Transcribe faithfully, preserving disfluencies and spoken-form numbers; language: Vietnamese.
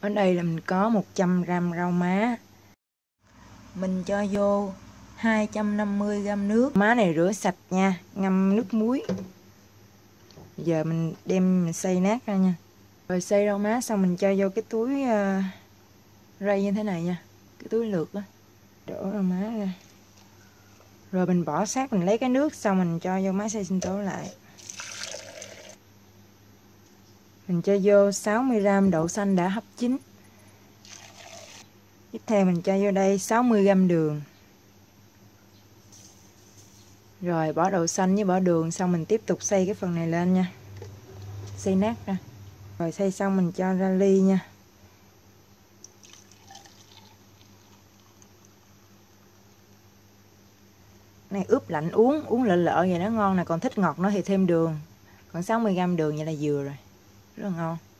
Ở đây là mình có một trăm gam rau má. Mình cho vô hai trăm năm mươi gam nước. Má này rửa sạch nha, ngâm nước muối. Giờ mình đem mình xay nát ra nha. Rồi xay rau má xong mình cho vô cái túi uh, rây như thế này nha. Cái túi lược đó. Đổ rau má ra. Rồi mình bỏ sát, mình lấy cái nước xong mình cho vô máy xay sinh tố lại. Mình cho vô sáu mươi gam đậu xanh đã hấp chín. Tiếp theo mình cho vô đây sáu mươi gam đường. Rồi bỏ đậu xanh với bỏ đường xong mình tiếp tục xay cái phần này lên nha. Xay nát ra. Rồi xay xong mình cho ra ly nha. Này ướp lạnh uống, uống lợ lợ vậy nó ngon nè, còn thích ngọt nữa thì thêm đường. Còn sáu mươi gam đường vậy là vừa rồi. Rất là ngon.